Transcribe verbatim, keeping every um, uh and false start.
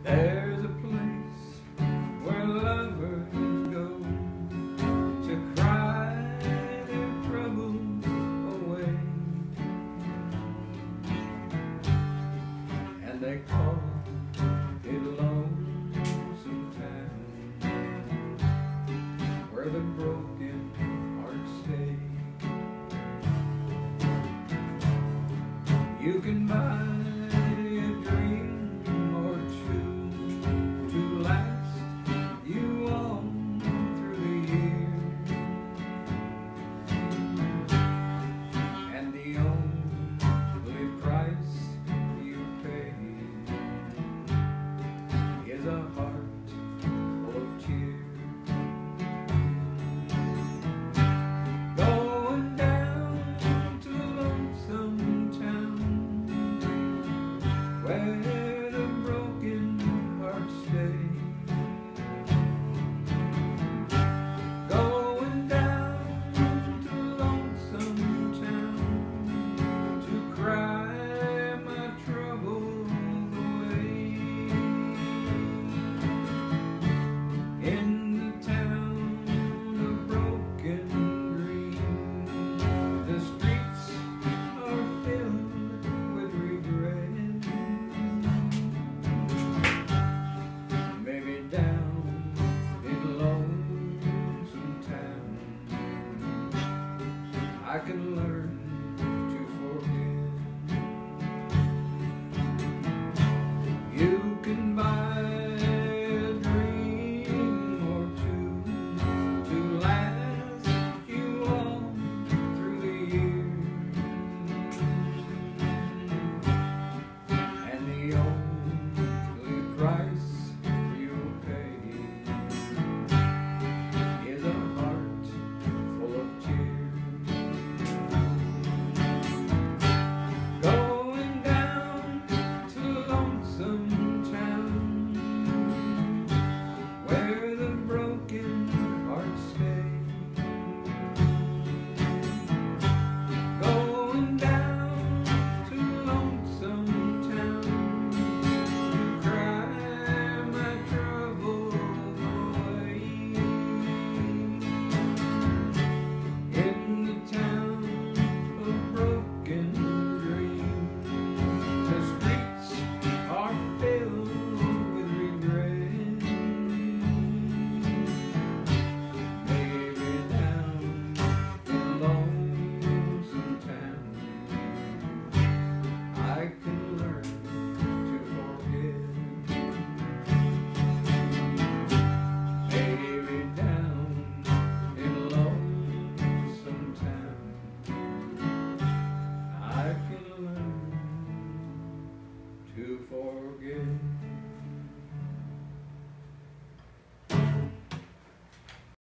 There's a place where lovers go to cry their troubles away, and they call it Lonesome Town, where the broken hearts stay. You can buy a heart full of tears, going down to Lonesome Town, where the broken hearts stay. Going down to Lonesome Town to cry my troubles away. In the town of broken dreams, the streets are filled with regret. Maybe down in Lonesome Town, I can learn to forget. You can buy price you'll pay is a heart full of tears, going down to Lonesome Town, where the broken hearts stay. Going down to Lonesome Town, to forget.